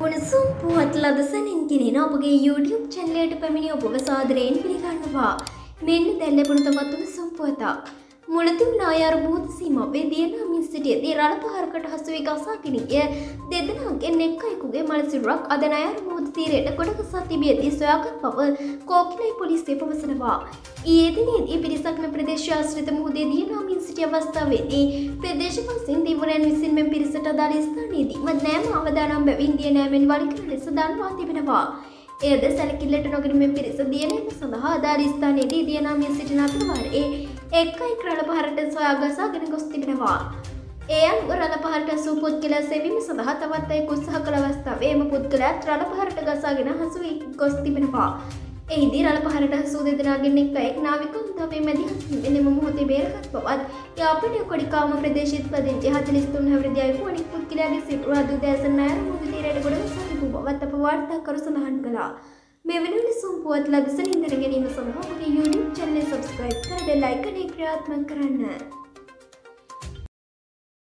උණුසුම් පුවත් ලදසනින් ගෙනෙන ඔබගේ YouTube channel එකට පැමිණි ඔබව සාදරයෙන් පිළිගන්නවා. මෙන්න දැන් ලැබුණු තවත් උණුසුම් පුවතක්. මුලතිව් නායාර බෝධ සීමාවේ දියනාමින් සිටියදී රළපහරකට හසු වී ගසාගෙන ගිය දෙදෙනාගෙන් එක් අයෙකුගේ මළසිරුරක් අද නායාර බෝධ තීරයට ගොඩගසා තිබියදී සොයාගත් බව කෝකිලයි පොලිසිය පවසනවා. ඊයේ දිනේදී පිරිසක් මෙම ප්‍රදේශ ආශ්‍රිත මුහුදේ දියනාමින් සිටි අවස්ථාවේදී ප්‍රදේශවාසීන් දිවුරයන් විසින් මෙම පිරිසට අදාළ ස්ථානයේදීම නෑම අවදානම් බැවින් දිය නෑමෙන් වළකින ලෙස දන්වා තිබෙනවා. එයද සැලකිල්ලට නොගෙන මෙම පිරිස දියනෑම සඳහා අදාළ ස්ථානයේදී දියනාමින් සිටින අතරවාරයේ එක් අයෙක් රළපහරට සොයා ගසාගෙන ගොස් තිබෙනවා. ඒ අනුව රළපහරට හසු පුද්ගලයා සෙවීම සඳහා තවත් අයෙකු උත්සාහ කළ අවස්ථාවේ එම පුද්ගලයාත් රළපහරට ගසාගෙන හසු වී ගොස් තිබෙනවා. එහිදී රළපහරට හසු දෙදෙනාගෙන් එක් අයෙක් නාවිකෝද්දමේ මැදිහත් වෙනම මොහොතේ බේරගත් බවත් යාපනය කොඩිකාම ප්‍රදේශයේ පදිංචි 43 හැවිරිදි අයෙකු අනෙක් පුද්ගලයාගේ සිරුර අද උදෑසන නායර මුහුද තීරයට ගොඩගසා තිබූ බවත් අප වාර්තාකරු සඳහන් කළා. මේ වෙනුවෙන් සම්පූර්ණ ලදසනින් දැන ගැනීම සඳහා ඔබගේ YouTube channel subscribe කර බෙල් icon එක ක්‍රියාත්මක කරන්න.